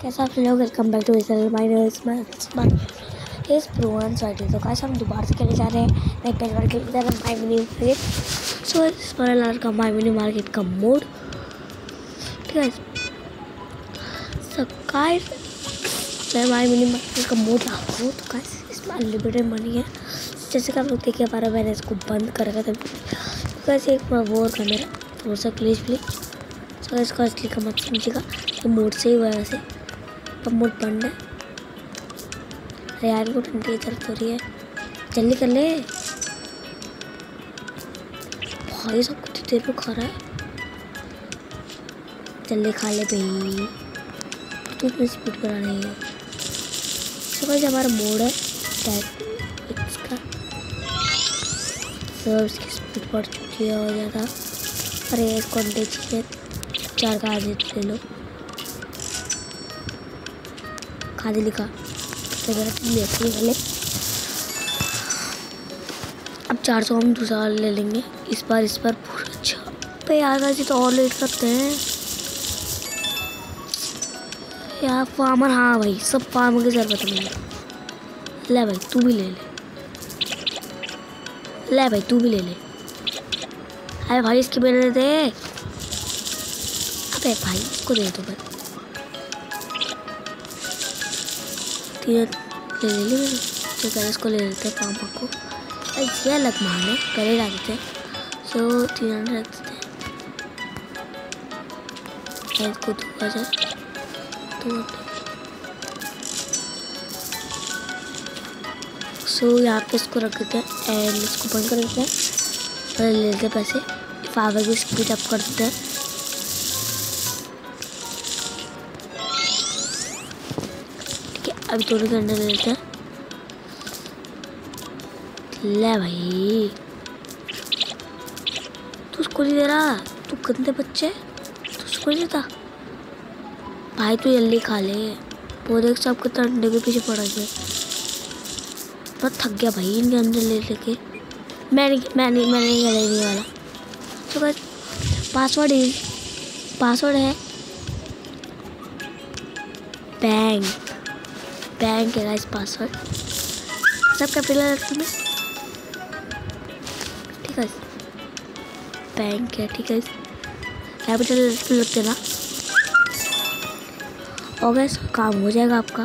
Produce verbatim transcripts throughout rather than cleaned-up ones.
कैसा आप लोग, welcome back to my name is my इस प्रोवन साइड। तो गाइस हम दोबारा से खेलने जा रहे हैं मैं पहली बार खेलने जा रहा हूँ माय मिनी मार्केट। सो इस बार का माय मिनी मार्केट का मोड, ठीक है। सब गाइस मैं माय मिनी मार्केट का मोड ला हूँ। तो गाइस इसमें अनलिमिटेड मनी है, जैसे कि आप लोग देखिए पा रहे। मैंने इसको बंद कर रखा था। तो गाइस एक बार वो कर मेरा थोड़ा सा प्लीज प्लीज सो इसका असली का मत समझिएगा, ये मोड से ही हुआ है वैसे। अब मोड बंद है। अरे यार को ठंडी की जरूरत हो रही है, जल्दी कर ले भाई। सब कुछ देर में खा रहा है, जल्दी खा ले भाई, तू इतनी स्पीड करा रही है। तो गाइस हमारा मोड है इसका, सब इसकी स्पीड बढ़ चुकी है और ज़्यादा। अरे इसको अंडे चाहिए, चार का आधे ले लो। खादी लिखा तो ले। अब चार सौ हम दूसरा ले लेंगे इस बार इस बार पूरा। अच्छा पे यार जी तो और लेट करते हैं यार। फार्मर, हाँ भाई सब फार्मर की जरूरत है मुझे। ले भाई तू भी ले ले, ले भाई तू भी ले ले। अरे भाई इसकी मेरे दे, अबे भाई इसको दे दो भाई। तीन ले ले ले तो पहले इसको ले लेते हैं पापा को। ये अलग मान है, पहले ला देते हैं। सो तीन हंड्रेड रख देते हैं इसको दो हज़ार तो। सो यहाँ पे इसको रख देते हैं एंड इसको बंद कर देते हैं और ले लेते हैं पैसे। फावर की स्पीड अप कर देते हैं। ठीक है अभी दोनों के अंदर ले लेते हैं। ले भाई तू उसको नहीं दे रहा, तू गंदे बच्चे, तू उसको नहीं देता भाई। तू जल्दी खा ले, वो देख सब कितना अंडे के पीछे पड़ा गया। बहुत थक गया भाई इनके अंदर ले लेके। मैं नहीं मैं नहीं मैं नहीं लेने वाला। तो बस पासवर्ड ही पासवर्ड है बैंक बैंक है गाइस पासवर्ड सब कैपिटल लेटर में, ठीक है। बैंक है, ठीक है, कैपिटल लेटर में रख देना और गैस काम हो जाएगा आपका।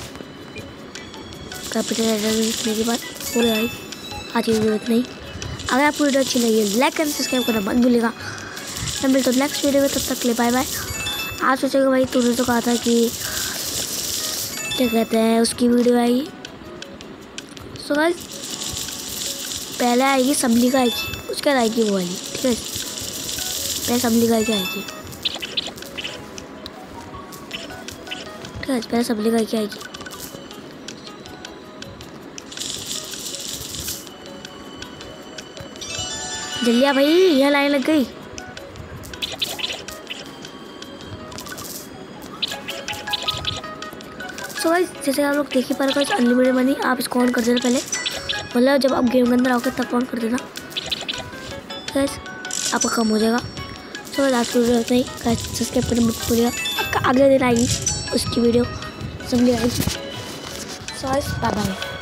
कैपिटल लेटर में लिखने के बाद पूरे आई आज की जरूरत नहीं। अगर आपको वीडियो अच्छी लगी है लाइक एंड सब्सक्राइब करना मत भूलिएगा। मैं मिलता हूँ नेक्स्ट वीडियो में, तब तक ले बाय बाय। आज सोचेगा भाई तूने तो कहा था कि क्या कहते हैं उसकी वीडियो आएगी। सो गाइस पहले आएगी सबली का आएगी, उसके बाद आएगी वो वाली, ठीक है। पहले सबली का आएगी आएगी ठीक है, पहले सबली का आएगी आएगी। जल्दी आ भाई, यह लाइन लग गई। सो गाइस जैसे आप लोग देख ही पा रहे हो अनलिमिटेड मनी, आप इसको ऑन कर देना पहले, मतलब जब आप गेम के अंदर आओगे तब ऑन कर देना गाइस, आपका कम हो जाएगा। सो आज की वीडियो नहीं गाइस, सब्सक्राइब करना मत भूलिएगा। अगले दिन आएगी उसकी वीडियो, समझ आएगी। So guys bye bye.